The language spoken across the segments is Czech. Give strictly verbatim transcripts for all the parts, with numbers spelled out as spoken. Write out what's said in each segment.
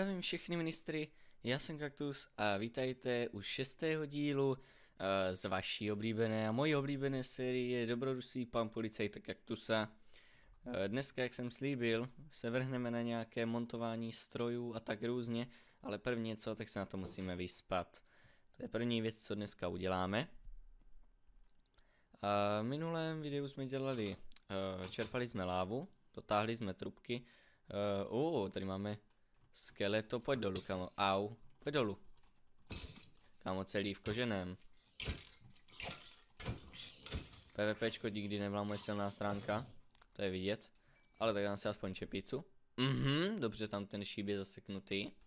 Zdravím všechny ministry, já jsem Kaktus a vítajte u šestého dílu uh, z vaší oblíbené a mojí oblíbené série Dobrodružství pan policajta Kaktusa. Uh, dneska, jak jsem slíbil, se vrhneme na nějaké montování strojů a tak různě, ale první co, tak se na to musíme vyspat. To je první věc, co dneska uděláme. Uh, v minulém videu jsme dělali, uh, čerpali jsme lávu, dotáhli jsme trubky. Uh, uh, tady máme skeleto, pojď dolů, kamo, au, pojď dolů. Kámo, celý v koženém. PvPčko nikdy nebyla moje silná stránka, to je vidět, ale tak dám si aspoň čepicu. Mhm, dobře, tam ten šíp je zaseknutý. Uh,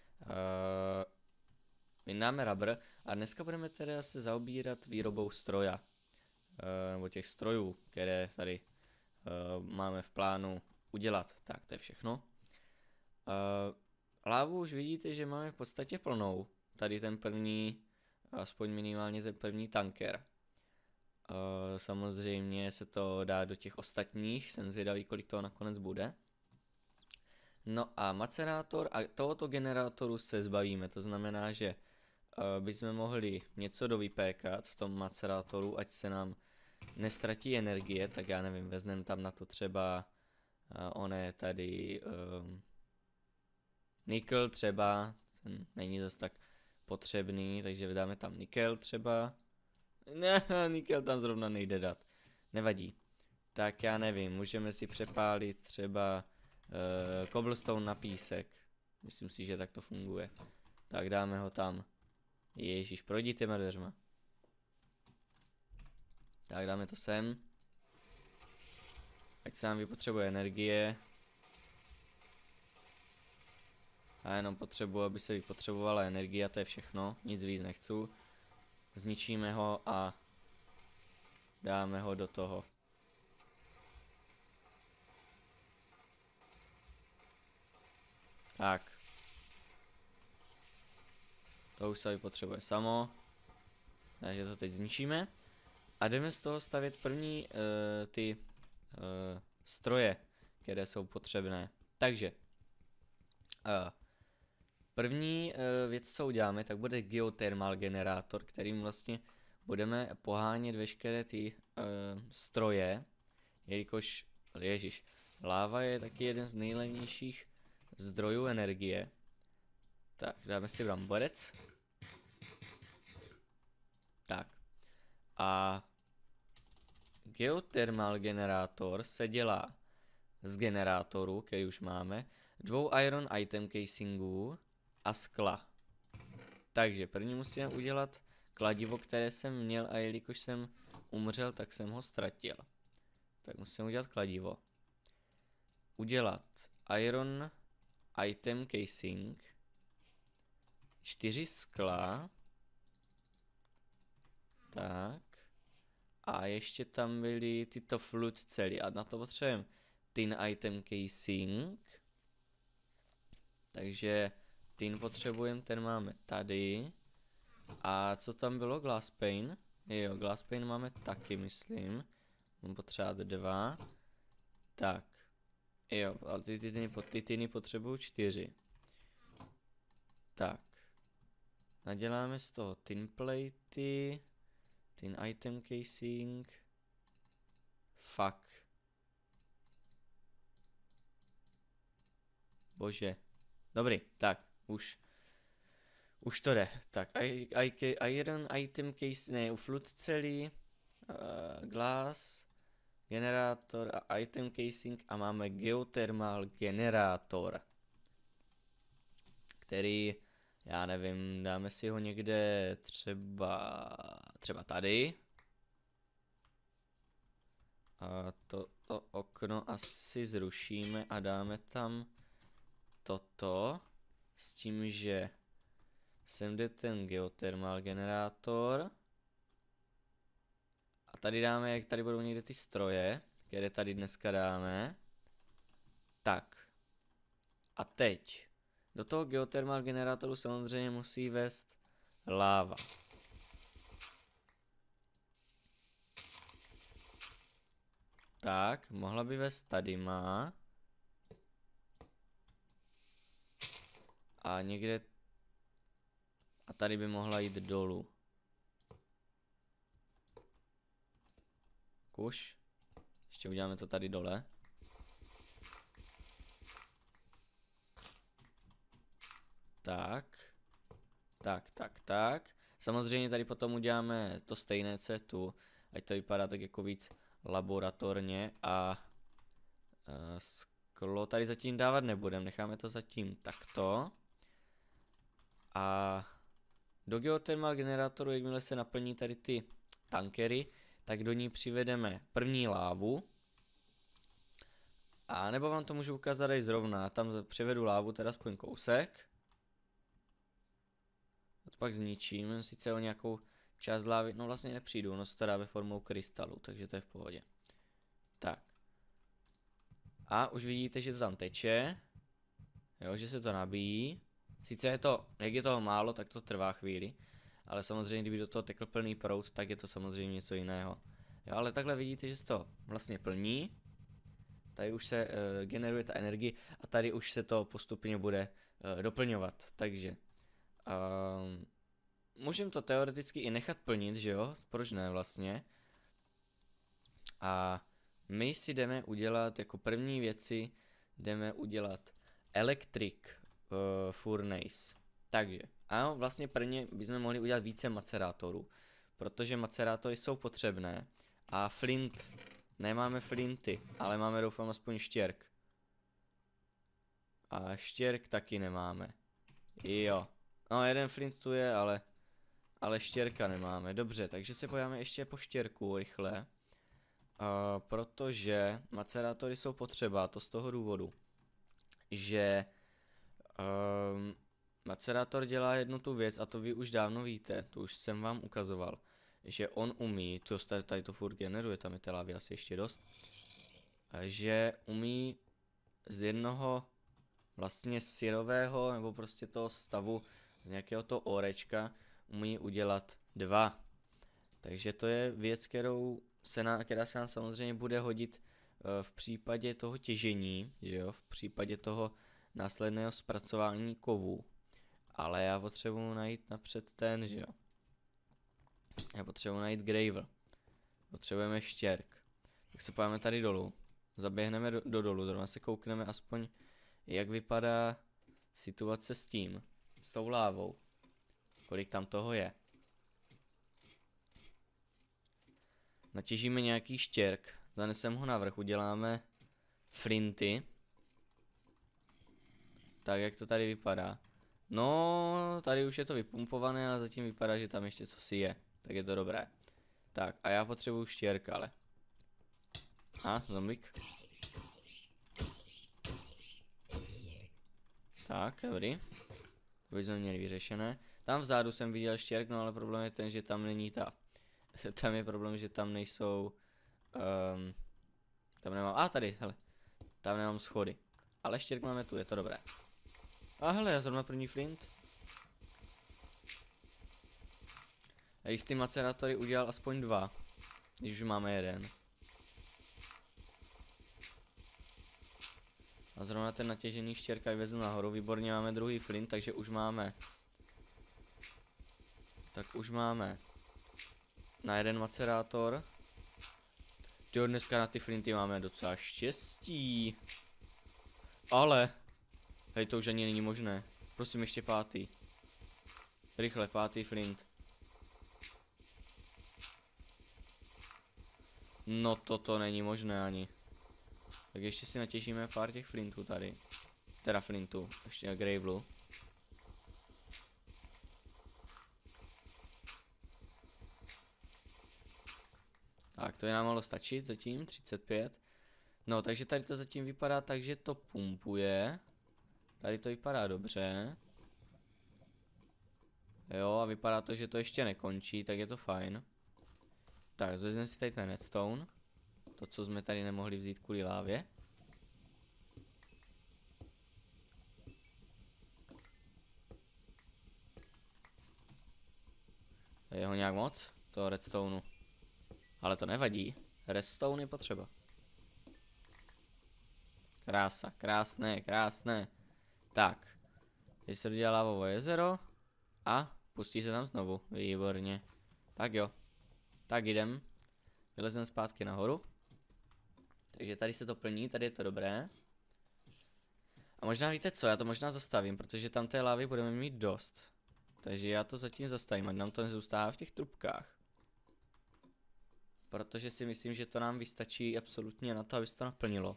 Vyndáme rubber a dneska budeme teda se zaobírat výrobou stroja. Uh, nebo těch strojů, které tady uh, máme v plánu udělat. Tak, to je všechno. Uh, lávu už vidíte, že máme v podstatě plnou. Tady ten první, aspoň minimálně ten první tanker. Uh, samozřejmě se to dá do těch ostatních, jsem zvědavý, kolik toho nakonec bude. No a macerátor a tohoto generátoru se zbavíme, to znamená, že uh, bychom mohli něco dovypékat v tom macerátoru, ať se nám nestratí energie, tak já nevím, vezmeme tam na to třeba uh, oné tady um, nikel třeba, ten není zase tak potřebný, takže vydáme tam nikel třeba. Ne, nikel tam zrovna nejde dát, nevadí. Tak já nevím, můžeme si přepálit třeba uh, cobblestone na písek, myslím si, že tak to funguje. Tak dáme ho tam. Ježíš, projdi těma dveřma. Tak dáme to sem. Ať se nám vypotřebuje energie. A jenom potřebuji, aby se vypotřebovala energie, a to je všechno, nic víc nechci. Zničíme ho a dáme ho do toho. Tak. To už se vypotřebuje samo. Takže to teď zničíme. A jdeme z toho stavět první uh, ty uh, stroje, které jsou potřebné. Takže. Uh, První uh, věc, co uděláme, tak bude geothermal generátor, kterým vlastně budeme pohánět veškeré ty uh, stroje, jelikož, ježiš, láva je taky jeden z nejlevnějších zdrojů energie. Tak, dáme si bramborec. Tak. A geothermal generátor se dělá z generátoru, který už máme, dvou iron item casingů a skla. Takže první musíme udělat kladivo, které jsem měl, a jelikož jsem umřel, tak jsem ho ztratil. Tak musím udělat kladivo. Udělat iron item casing, čtyři skla. Tak. A ještě tam byly tyto flute cely a na to potřebujeme tin item casing. Takže tin potřebujeme, ten máme tady. A co tam bylo? Glass pane? Jo, glass pane máme taky, myslím. Mám potřebovat dva. Tak. Jo, ale ty, ty, ty, ty tiny potřebuju čtyři. Tak. Naděláme z toho tin platey. Tin item casing. Fuck. Bože. Dobrý, tak, už. Už to jde. Tak, I, I, iron item case, ne, u flute celý, uh, glass, generátor a item casing a máme geothermal generátor, který, já nevím, dáme si ho někde třeba, třeba tady. A to, to okno asi zrušíme a dáme tam toto, s tím, že sem jde ten geothermal generátor. A tady dáme, jak tady budou někde ty stroje, které tady dneska dáme. Tak. A teď. Do toho geothermal generátoru samozřejmě musí vést láva. Tak, mohla by vést tady má. A někde... A tady by mohla jít dolů. Kuš. Ještě uděláme to tady dole. Tak. Tak, tak, tak. Samozřejmě tady potom uděláme to stejné, co je tu. Ať to vypadá tak jako víc laboratorně a uh, sklo tady zatím dávat nebudem. Necháme to zatím takto. A do geothermal generátoru, jakmile se naplní tady ty tankery, tak do ní přivedeme první lávu. A nebo vám to můžu ukázat tady zrovna. Tam přivedu lávu, teda aspoň kousek. A to pak zničím, sice o nějakou část lávy, no vlastně nepřijdu, ono se to dá ve formou krystalu, takže to je v pohodě. Tak. A už vidíte, že to tam teče. Jo, že se to nabíjí. Sice je to, jak je toho málo, tak to trvá chvíli. Ale samozřejmě, kdyby do toho tekl plný proud, tak je to samozřejmě něco jiného. Jo, ale takhle vidíte, že se to vlastně plní. Tady už se uh, generuje ta energie a tady už se to postupně bude uh, doplňovat. Takže um, můžeme to teoreticky i nechat plnit, že jo? Proč ne vlastně? A my si jdeme udělat jako první věci, jdeme udělat electric uh, furnace. Takže, ano, vlastně prvně bychom mohli udělat více macerátorů, protože macerátory jsou potřebné a flint, nemáme flinty, ale máme doufám aspoň štěrk. A štěrk taky nemáme. Jo, no jeden flint tu je, ale, ale štěrka nemáme, dobře, takže se podíváme ještě po štěrku rychle. Uh, protože macerátory jsou potřeba, to z toho důvodu, že um, macerátor dělá jednu tu věc a to vy už dávno víte, to už jsem vám ukazoval, že on umí, to tady, tady to furt generuje, tam je té lávy asi ještě dost, že umí z jednoho vlastně syrového nebo prostě toho stavu, z nějakého toho orečka, umí udělat dva. Takže to je věc, kterou se na, která se nám samozřejmě bude hodit uh, v případě toho těžení, že jo, v případě toho následného zpracování kovů. Ale já potřebuji najít napřed ten, že jo. Já potřebuji najít gravel. Potřebujeme štěrk. Tak se pojďme tady dolů. Zaběhneme do, do dolu, zrovna se koukneme aspoň, jak vypadá situace s tím, s tou lávou. Kolik tam toho je. Natěžíme nějaký štěrk, zaneseme ho navrch, uděláme flinty. Tak jak to tady vypadá. No, tady už je to vypumpované, ale zatím vypadá, že tam ještě cosi je. Tak je to dobré. Tak, a já potřebuju štěrk, ale. A, zombík. Tak, dobrý. To bychom měli vyřešené. Tam vzadu jsem viděl štěrk, no ale problém je ten, že tam není ta. Tam je problém, že tam nejsou. Um, tam nemám. A tady, hele. Tam nemám schody. Ale štěrk máme tu, je to dobré. A hele, já zrovna první flint. A jistý macerátory udělal aspoň dva. Když už máme jeden. A zrovna ten natěžený štěrk vezmu nahoru. Výborně, máme druhý flint, takže už máme. Tak už máme. Na jeden macerátor. Tyjo, dneska na ty flinty máme docela štěstí. Ale. Hej, to už ani není možné. Prosím, ještě pátý. Rychle, pátý flint. No toto není možné ani. Tak ještě si natěžíme pár těch flintů tady. Teda flintů, ještě gravelu. Tak, to je nám malo stačit zatím, třicet pět. No, takže tady to zatím vypadá tak, že to pumpuje. Tady to vypadá dobře. Jo, a vypadá to, že to ještě nekončí, tak je to fajn. Tak, zvezmeme si tady ten redstone. To, co jsme tady nemohli vzít kvůli lávě. Je ho nějak moc? Toho redstoneu. Ale to nevadí. Redstone je potřeba. Krása, krásné, krásné. Tak. Teď se dodělá lávové jezero a pustí se tam znovu. Výborně. Tak jo. Tak jdem. Vylezem zpátky nahoru. Takže tady se to plní, tady je to dobré. A možná víte co, já to možná zastavím, protože tam té lávy budeme mít dost. Takže já to zatím zastavím, ať nám to nezůstává v těch trubkách. Protože si myslím, že to nám vystačí absolutně na to, aby se to naplnilo.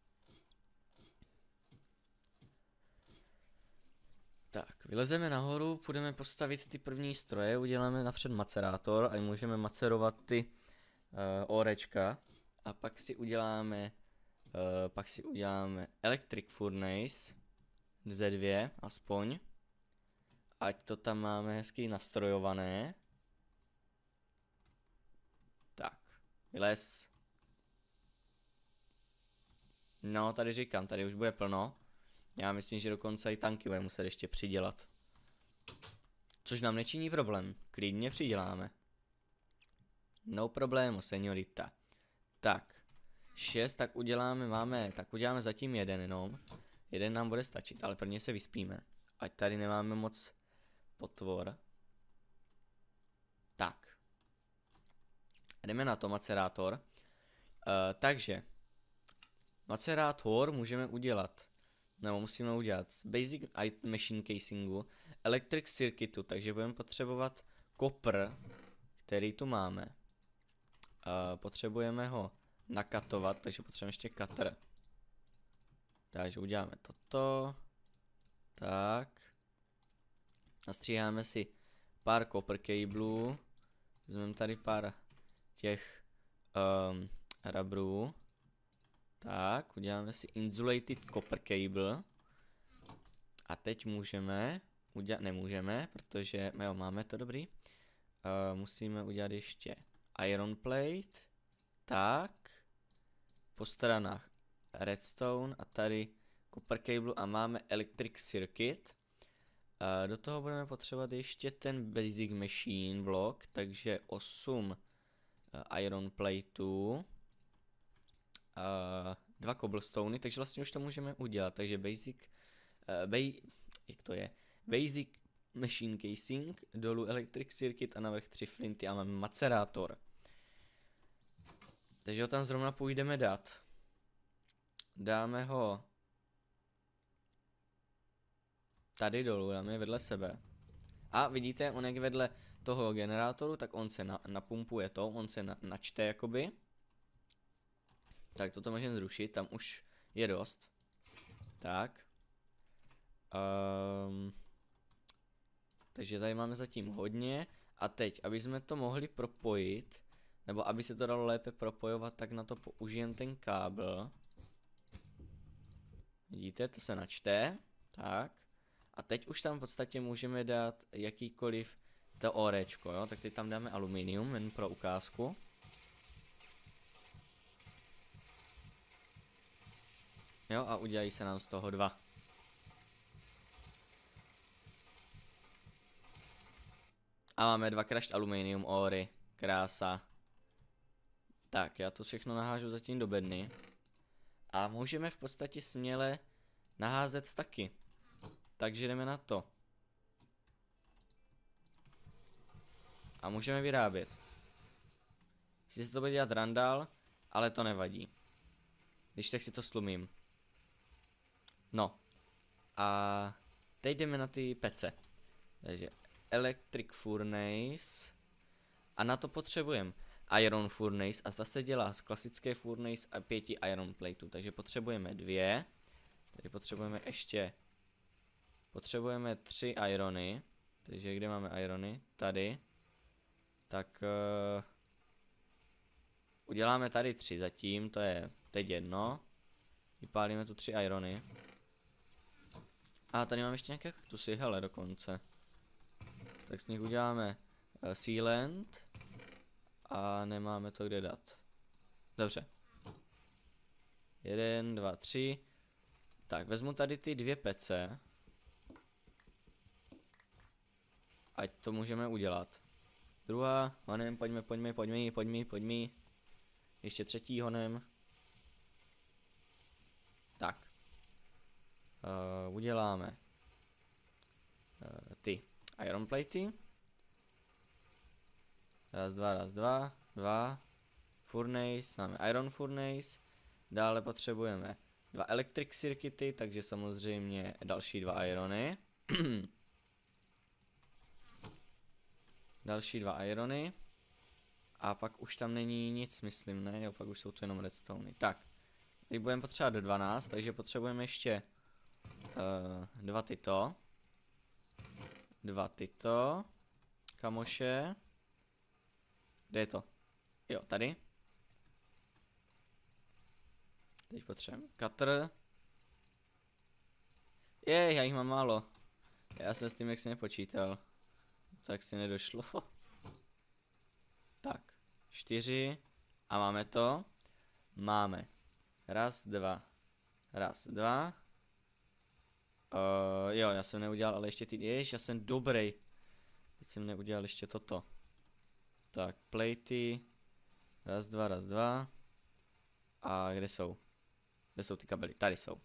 Tak, vylezeme nahoru, půjdeme postavit ty první stroje, uděláme napřed macerátor a můžeme macerovat ty uh, orečka. A pak si uděláme, uh, pak si uděláme electric furnace, zet dva aspoň. Ať to tam máme hezky nastrojované. Tak, vylez. No, tady říkám, tady už bude plno. Já myslím, že dokonce i tanky bude muset ještě přidělat. Což nám nečiní problém. Klidně přiděláme. No problému, seniorita. Tak. Šest, tak uděláme, máme, tak uděláme zatím jeden jenom. Jeden nám bude stačit, ale prvně se vyspíme. Ať tady nemáme moc potvor. Tak. Jdeme na to, macerátor. Uh, takže. Macerátor můžeme udělat. Nebo musíme udělat z Basic Machine Casingu, Electric Circuitu, takže budeme potřebovat kopr, který tu máme. Uh, potřebujeme ho nakatovat, takže potřebujeme ještě cutter. Takže uděláme toto. Tak. Nastříháme si pár copper cablů. Vezmeme tady pár těch um, rubberů. Tak, uděláme si insulated copper cable. A teď můžeme udělat, nemůžeme, protože jo, máme to dobrý. Uh, musíme udělat ještě iron plate. Tak. Po stranách redstone a tady copper cable a máme electric circuit. Uh, do toho budeme potřebovat ještě ten basic machine block, takže osm uh, iron plateů. Uh, dva cobblestony, takže vlastně už to můžeme udělat, takže basic, uh, bej, jak to je, basic machine casing, dolů electric circuit a navrch tři flinty a máme macerátor. Takže ho tam zrovna půjdeme dát. Dáme ho tady dolů, dáme je vedle sebe. A vidíte, on jak vedle toho generátoru, tak on se na, napumpuje to, on se na, načte jakoby. Tak toto můžeme zrušit, tam už je dost. Tak. Um, takže tady máme zatím hodně. A teď, aby jsme to mohli propojit, nebo aby se to dalo lépe propojovat, tak na to použijeme ten kábel. Vidíte, to se načte. Tak. A teď už tam v podstatě můžeme dát jakýkoliv to orečko, jo. Tak teď tam dáme aluminium, jen pro ukázku. Jo, a udělají se nám z toho dva. A máme dva crushed aluminium ory. Krása. Tak, já to všechno nahážu zatím do bedny. A můžeme v podstatě směle naházet taky. Takže jdeme na to. A můžeme vyrábět. Jestli se to bude dělat randál, ale to nevadí. Když tak si to slumím. No. A teď jdeme na ty pece. Takže electric furnace. A na to potřebujeme iron furnace. A ta se dělá z klasické furnace a pěti iron plateů. Takže potřebujeme dvě. Tady potřebujeme ještě. Potřebujeme tři irony. Takže kde máme irony? Tady. Tak uh, uděláme tady tři zatím. To je teď jedno. Vypálíme tu tři irony. A tady máme ještě nějaké kaktusy, hele, dokonce. Tak z nich uděláme uh, sealant. A nemáme to kde dát. Dobře. Jeden, dva, tři. Tak, vezmu tady ty dvě pece. Ať to můžeme udělat. Druhá, honem, pojďme, pojďme, pojďme, pojďme, pojďme. Ještě třetí honem. Tak. Uh, uděláme ty iron platey. Raz, dva, raz, dva, dva. Furnace, máme iron furnace. Dále potřebujeme dva electric circuity, takže samozřejmě další dva irony. Další dva irony. A pak už tam není nic, myslím, ne? Jo, pak už jsou to jenom redstone. Tak, teď budeme potřebovat dvanáct, takže potřebujeme ještě uh, dva tyto. Dva tyto. Kamoše. Kde je to? Jo, tady. Teď potřebujeme cutter. Jej, já jich mám málo. Já jsem s tím jak si nepočítal. Tak si nedošlo. Tak, čtyři. A máme to. Máme. Raz, dva. Raz, dva. Uh, jo, já jsem neudělal, ale ještě ty. Jež, já jsem dobrý. Teď jsem neudělal ještě toto. Tak, platey. Raz, dva, raz, dva. A kde jsou? Kde jsou ty kabely? Tady jsou.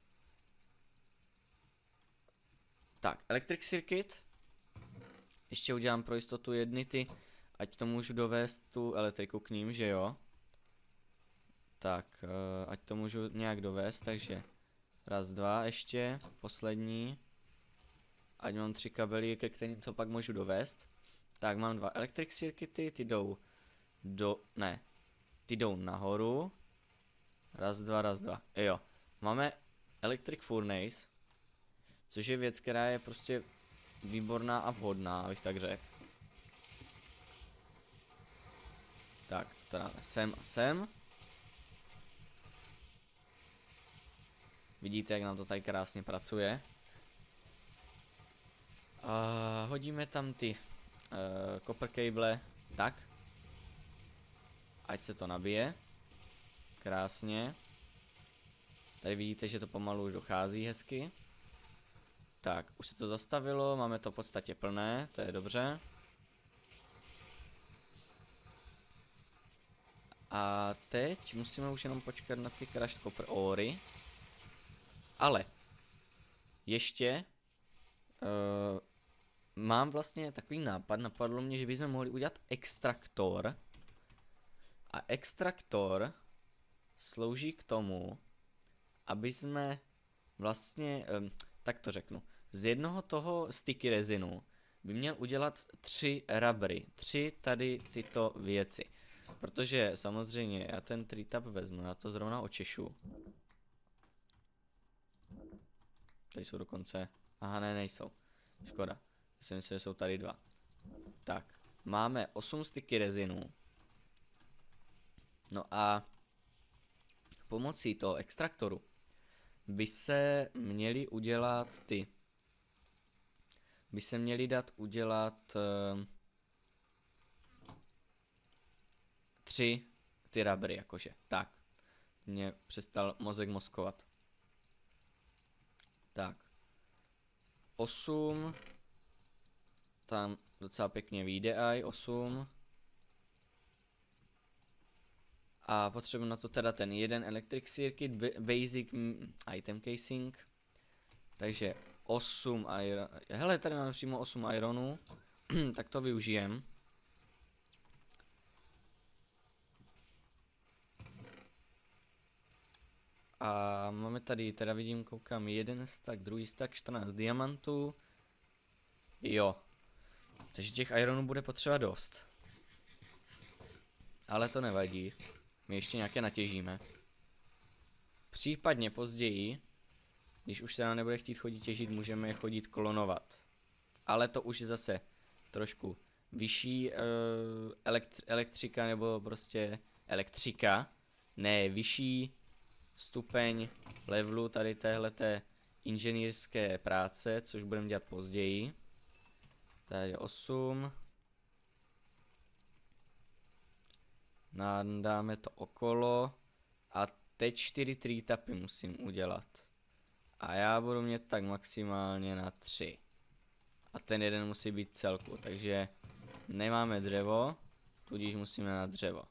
Tak, electric circuit. Ještě udělám pro jistotu jedny ty, ať to můžu dovést tu elektriku k ním, že jo? Tak, uh, ať to můžu nějak dovést, takže raz, dva ještě, poslední. Ať mám tři kabely, ke kterým to pak můžu dovést. Tak, mám dva electric circuity, ty jdou do, ne, ty jdou nahoru. Raz, dva, raz, dva, jo. Máme electric furnace, což je věc, která je prostě výborná a vhodná, abych tak řekl. Tak, to dáme sem a sem. Vidíte, jak nám to tady krásně pracuje. A hodíme tam ty uh, copper cable, tak. Ať se to nabije. Krásně. Tady vidíte, že to pomalu už dochází hezky. Tak, už se to zastavilo, máme to v podstatě plné, to je dobře. A teď musíme už jenom počkat na ty crushed copper ory. Ale ještě uh, mám vlastně takový nápad, napadlo mě, že bychom mohli udělat extraktor. A extraktor slouží k tomu, aby jsme vlastně, um, tak to řeknu, z jednoho toho sticky rezinu by měl udělat tři rubbery, tři tady tyto věci. Protože samozřejmě já ten treetap vezmu, já to zrovna očešu. Tady jsou dokonce, aha ne, nejsou, škoda, já si myslím, že jsou tady dva. Tak, máme osm sticky rezinu. No a pomocí toho extraktoru by se měli udělat ty. By se měli dát udělat uh, tři ty rubbery, jakože. Tak. Mě přestal mozek mozkovat. Tak. osm. Tam docela pěkně vyjde aj osm. A potřebuji na to teda ten jeden electric circuit, basic item casing. Takže osm iron. Hele, tady máme přímo osm ironů. Tak to využijem. A máme tady, teda vidím, koukám, jeden stack, druhý stack, čtrnáct diamantů. Jo. Takže těch ironů bude potřeba dost. Ale to nevadí. My ještě nějaké natěžíme. Případně později, když už se nám nebude chtít chodit těžit, můžeme je chodit klonovat. Ale to už je zase trošku vyšší uh, elektr elektrika nebo prostě elektrika. Ne, vyšší stupeň levelu tady téhleté inženýrské práce, což budeme dělat později. Tady je osm. Nadáme to okolo. A teď čtyři treetapy musím udělat. A já budu mít tak maximálně na tři. A ten jeden musí být celku, takže nemáme dřevo, tudíž musíme na dřevo.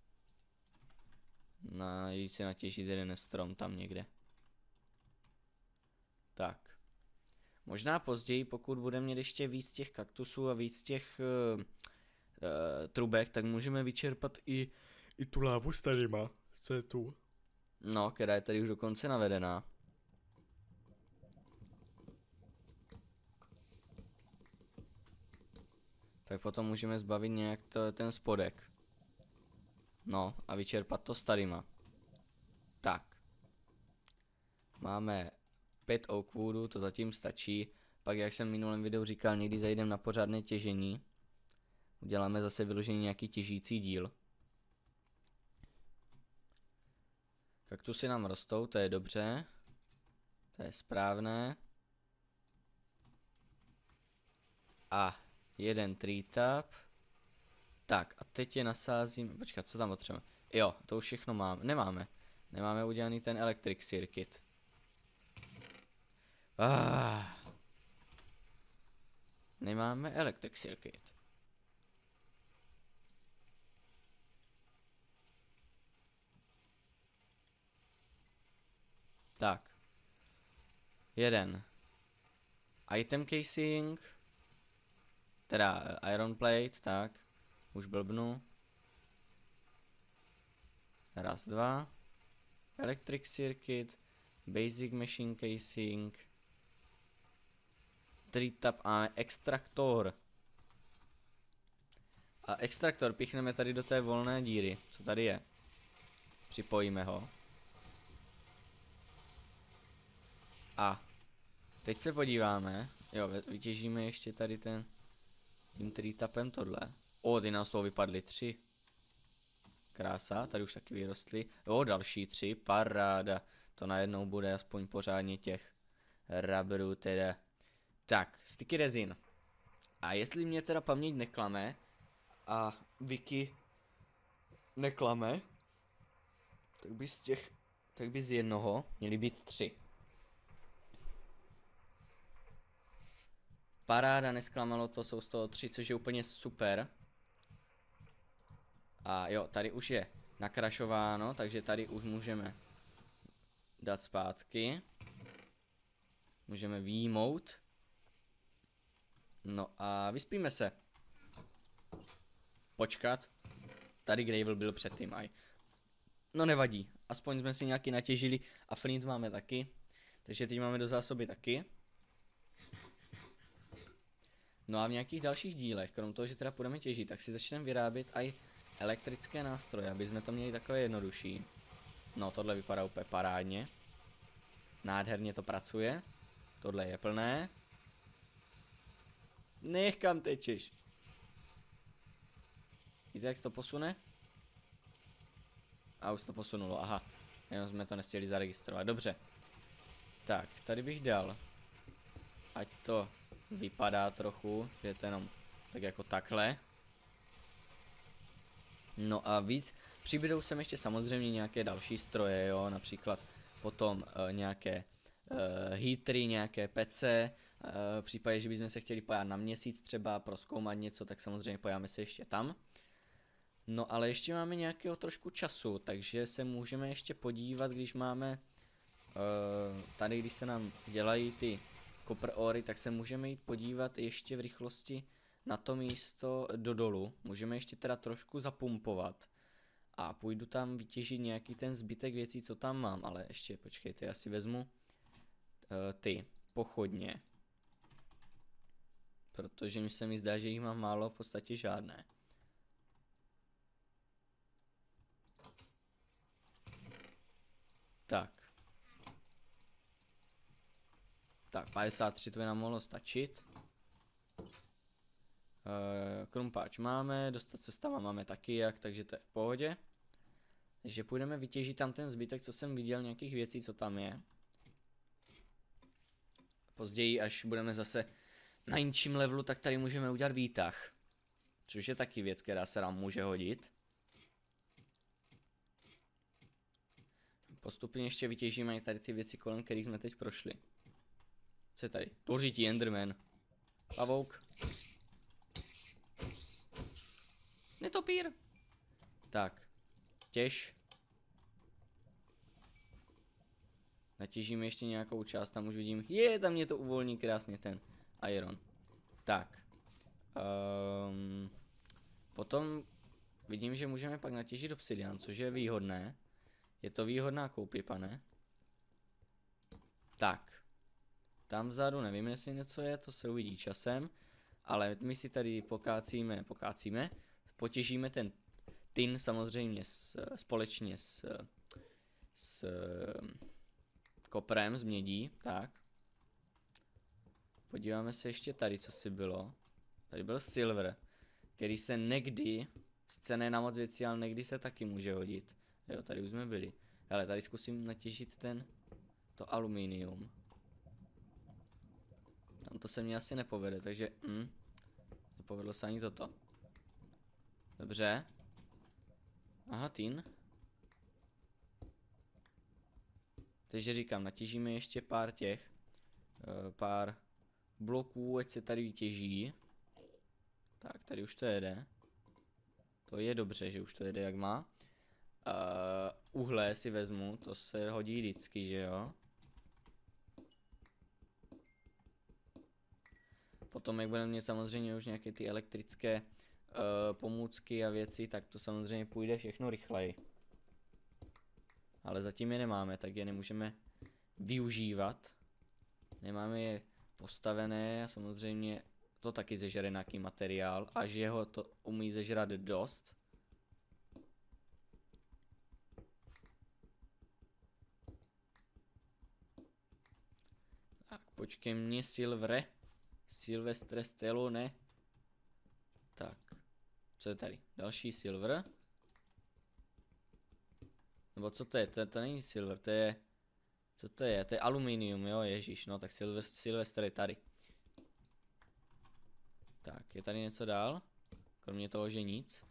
Najít si natěžit jeden strom tam někde. Tak. Možná později, pokud budeme mít ještě víc těch kaktusů a víc těch uh, uh, trubek, tak můžeme vyčerpat i, i tu lávu s tadyma. Co je tu? No, která je tady už dokonce navedená. Tak potom můžeme zbavit nějak to, ten spodek. No a vyčerpat to starýma. Tak. Máme pět oak woodů, to zatím stačí. Pak jak jsem v minulém videu říkal, někdy zajdeme na pořádné těžení. Uděláme zase vyložený nějaký těžící díl. Kaktusy nám rostou, to je dobře. To je správné. A jeden tree tap. Tak a teď je nasázím. Počkat, co tam potřebujeme? Jo, to už všechno mám. Nemáme. Nemáme udělaný ten electric circuit. Ah. Nemáme electric circuit. Tak. Jeden. Item casing. Teda iron plate, tak. Už blbnu. Raz, dva. Electric circuit. Basic machine casing. Tree tap a extraktor. A extraktor pichneme tady do té volné díry, co tady je. Připojíme ho. A teď se podíváme. Jo, vytěžíme ještě tady ten tím tree tapem tohle. O, ty nám z toho vypadly tři. Krása, tady už taky vyrostly. O, další tři, paráda. To najednou bude aspoň pořádně těch rubberů teda. Tak, sticky resin. A jestli mě teda paměť neklame a Wiki neklame, tak by z těch, tak by z jednoho měly být tři. Paráda, nesklamalo to, jsou z toho tři, což je úplně super. A jo, tady už je nakrašováno, takže tady už můžeme dát zpátky. Můžeme výjmout. No a vyspíme se. Počkat. Tady gravel byl předtím aj. No nevadí, aspoň jsme si nějaký natěžili a flint máme taky. Takže teď máme do zásoby taky. No a v nějakých dalších dílech, krom toho, že teda půjdeme těžit, tak si začneme vyrábět i elektrické nástroje, aby jsme to měli takové jednodušší. No tohle vypadá úplně parádně. Nádherně to pracuje. Tohle je plné. Nech kam tečeš. Víte, jak se to posune? A už to posunulo, aha. Jenom jsme to nestihli zaregistrovat, dobře. Tak, tady bych dal. Ať to vypadá trochu, že je to jenom tak jako takhle. No a víc, přibydou sem ještě samozřejmě nějaké další stroje, jo, například potom uh, nějaké uh, heatery, nějaké pece, uh, v případě, že bychom se chtěli pojat na měsíc třeba prozkoumat něco, tak samozřejmě pojáme se ještě tam. No ale ještě máme nějakého trošku času, takže se můžeme ještě podívat, když máme uh, tady, když se nám dělají ty copper ory, tak se můžeme jít podívat ještě v rychlosti na to místo do dolu. Můžeme ještě teda trošku zapumpovat a půjdu tam vytěžit nějaký ten zbytek věcí, co tam mám, ale ještě počkejte, já si vezmu uh, ty pochodně, protože mi se mi zdá, že jich mám málo, v podstatě žádné. Tak. Tak, padesát tři to by nám mohlo stačit. E, krumpáč máme, dostat se stava máme taky jak, takže to je v pohodě. Takže půjdeme vytěžit tam ten zbytek, co jsem viděl, nějakých věcí, co tam je. Později, až budeme zase na jinčím levelu, tak tady můžeme udělat výtah. Což je taky věc, která se nám může hodit. Postupně ještě vytěžíme i tady ty věci, kolem kterých jsme teď prošli. Co je tady? Tvořití Enderman. Pavouk. Netopír. Tak. Těž. Natěžíme ještě nějakou část, tam už vidím, je, tam mě to uvolní krásně ten iron. Tak. Um, potom vidím, že můžeme pak natěžit obsidian, což je výhodné. Je to výhodná koupě, pane. Tak. Tam vzadu nevím, jestli něco je, to se uvidí časem. Ale my si tady pokácíme, pokácíme. Potěžíme ten tin samozřejmě s, společně s, s koprem z mědí. Tak. Podíváme se ještě tady, co si bylo. Tady byl silver, který se někdy, sice ne na moc věcí, ale někdy se taky může hodit. Jo, tady už jsme byli. Hele, tady zkusím natěžit ten, to aluminium. Tam to se mi asi nepovede, takže, hm, nepovedlo se ani toto. Dobře. Aha, tin. Takže říkám, natěžíme ještě pár těch, uh, pár bloků, ať se tady vytěží. Tak, tady už to jede. To je dobře, že už to jede jak má. Uh, uhle si vezmu, to se hodí vždycky, že jo. Potom, jak budeme mít samozřejmě už nějaké ty elektrické uh, pomůcky a věci, tak to samozřejmě půjde všechno rychleji. Ale zatím je nemáme, tak je nemůžeme využívat. Nemáme je postavené a samozřejmě to taky zežere nějaký materiál a že ho to umí zežrat dost. Tak, počkej mě, Silvere. Silvestre Stallone. Tak, co je tady? Další silver. Nebo co to je? To, to není silver, to je... Co to je? To je aluminium, jo, ježíš, no tak Silvestr, Silvestr je tady. Tak, je tady něco dál? Kromě toho, že nic.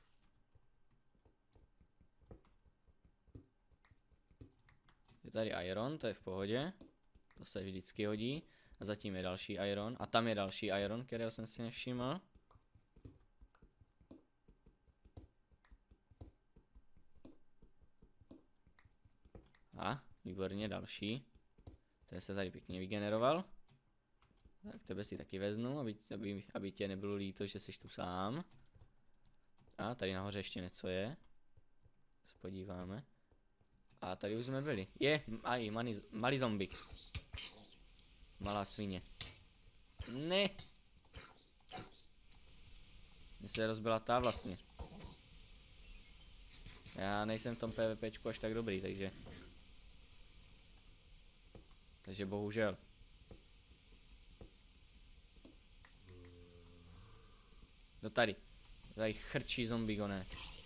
Je tady iron, to je v pohodě. To se vždycky hodí. A zatím je další iron. A tam je další iron, kterého jsem si nevšiml. A, výborně, další. Ten se tady pěkně vygeneroval. Tak tebe si taky veznu, aby, aby, aby tě nebylo líto, že jsi tu sám. A tady nahoře ještě něco je. Se podíváme. A tady už jsme byli. Je, aj, mani, malý zombie. Malá svině. Ne. Mně se rozbila ta vlastně. Já nejsem v tom PvPčku až tak dobrý, takže... Takže bohužel. No tady. Tady chrčí zombigone.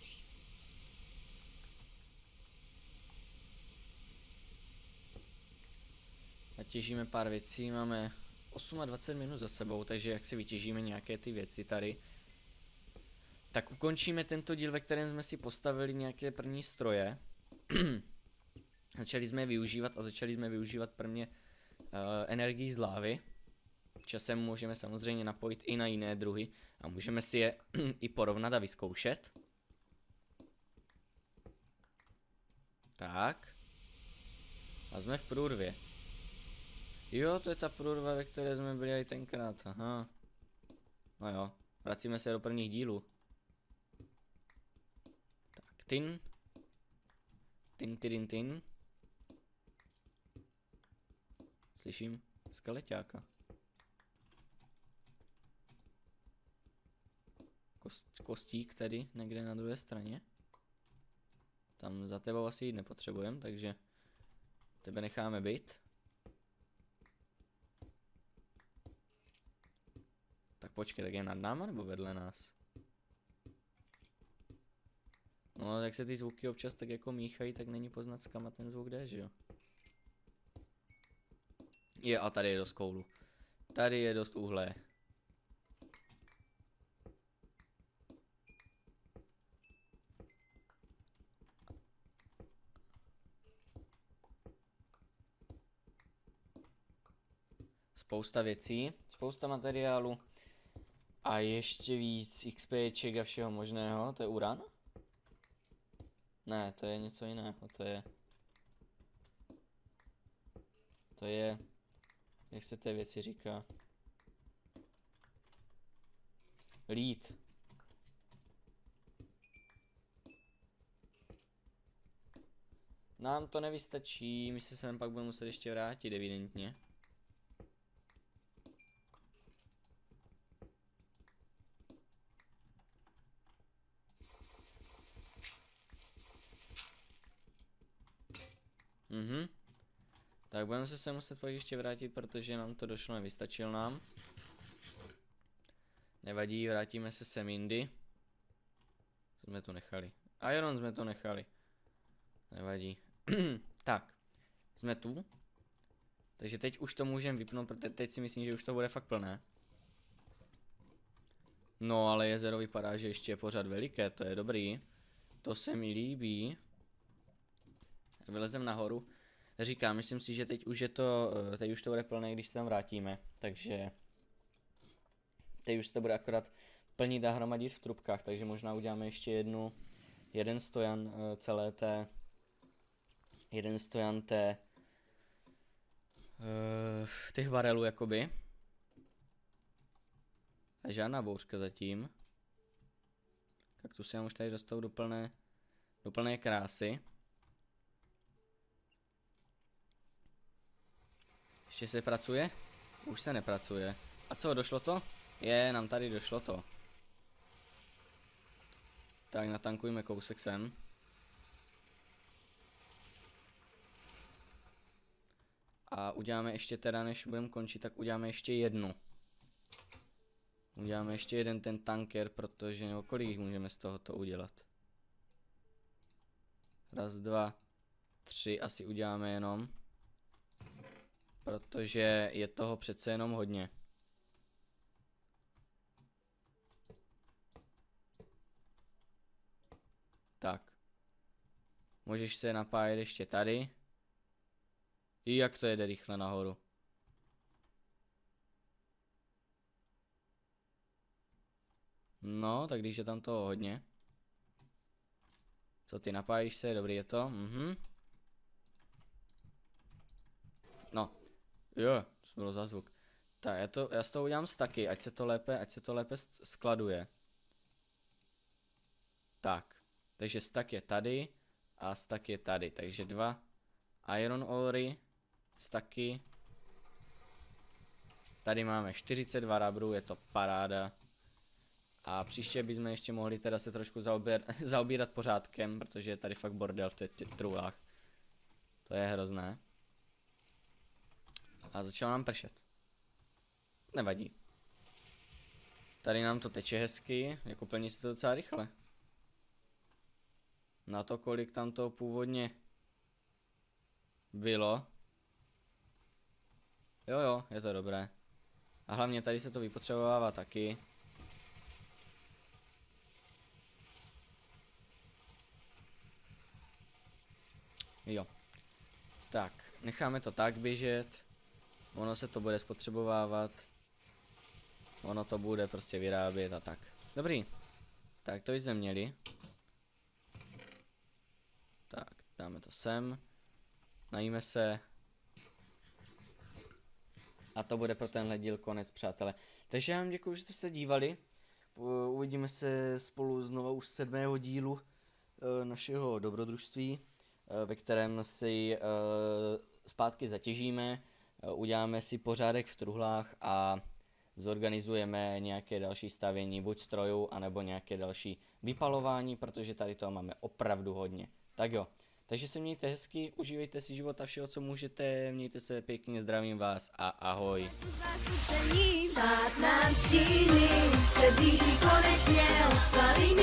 Natěžíme pár věcí, máme dvacet osm minut za sebou, takže jak si vytěžíme nějaké ty věci tady, tak ukončíme tento díl, ve kterém jsme si postavili nějaké první stroje. Začali jsme je využívat a začali jsme využívat prvně uh, energii z lávy. Časem můžeme samozřejmě napojit i na jiné druhy a můžeme si je i porovnat a vyzkoušet. Tak. A jsme v průrvě. Jo, to je ta průrva, ve které jsme byli i tenkrát, aha. No jo, vracíme se do prvních dílů. Tak, tin. Tin, tin, tin. Slyším skeleťáka. Kost, kostík tady, někde na druhé straně. Tam za tebou asi jít nepotřebujeme, takže tebe necháme být. Tak počkej, tak je nad náma nebo vedle nás? No, jak se ty zvuky občas tak jako míchají, tak není poznat, s kam ten zvuk jde, že jo? Je, a tady je dost koulu. Tady je dost uhlé. Spousta věcí, spousta materiálu. A ještě víc XPček a všeho možného. To je uran? Ne, to je něco jiného, to je... To je, jak se té věci říká? Lead. Nám to nevystačí, my se sem pak budeme muset ještě vrátit, evidentně. Mhm. Tak budeme se sem muset pak ještě vrátit, protože nám to došlo, nevystačil nám. Nevadí, vrátíme se sem jindy. Jsme to nechali. Iron jsme to nechali. Nevadí. Tak, jsme tu. Takže teď už to můžeme vypnout, protože teď si myslím, že už to bude fakt plné. No, ale jezero vypadá, že ještě je pořád veliké, to je dobrý. To se mi líbí. Vylezem nahoru. Říkám, myslím si, že teď už je to, teď už to bude plné, když se tam vrátíme. Takže teď už se to bude akorát plnit a hromadit v trubkách, takže možná uděláme ještě jednu, jeden stojan celé té, jeden stojan té, uh, těch barelů jakoby. A žádná bouřka zatím. Kaktusy nám už tady dostou do plné, do plné krásy. Ještě se pracuje? Už se nepracuje. A co, došlo to? Je, nám tady došlo to. Tak natankujme kousek sem. A uděláme ještě teda, než budeme končit, tak uděláme ještě jednu. Uděláme ještě jeden ten tanker, protože nebo kolik můžeme z tohoto udělat? Raz, dva, tři asi uděláme jenom. Protože je toho přece jenom hodně. Tak. Můžeš se napájet ještě tady. I jak to jede rychle nahoru. No, tak když je tam toho hodně. Co ty, napájíš se, dobrý je to, mhm. No, jo, to bylo za zvuk. Tak, já, to, já z toho udělám staky, ať se to lépe, ať se to lépe skladuje. Tak, takže stack je tady a stack je tady, takže dva iron ory, stacky. Tady máme čtyřicet dva rubberů, je to paráda. A příště bychom ještě mohli teda se trošku zaobírat, zaobírat pořádkem, protože je tady fakt bordel v těch trulách. To je hrozné. A začalo nám pršet. Nevadí. Tady nám to teče hezky, jako plní se to docela rychle. Na to, kolik tam to původně bylo. Jo jo, je to dobré. A hlavně tady se to vypotřebovává taky. Jo. Tak, necháme to tak běžet. Ono se to bude spotřebovávat. Ono to bude prostě vyrábět a tak. Dobrý. Tak to jsme měli. Tak, dáme to sem. Najíme se. A to bude pro tenhle díl konec, přátelé. Takže já vám děkuji, že jste se dívali. Uvidíme se spolu znovu už sedmého dílu našeho dobrodružství, ve kterém si zpátky zatěžíme, uděláme si pořádek v truhlách a zorganizujeme nějaké další stavění buď strojů, anebo nějaké další vypalování, protože tady toho máme opravdu hodně. Tak jo, takže se mějte hezky, užívejte si život a všeho, co můžete, mějte se pěkně, zdravím vás a ahoj. Stát nám stíny, se blíží konečně, oslavíme.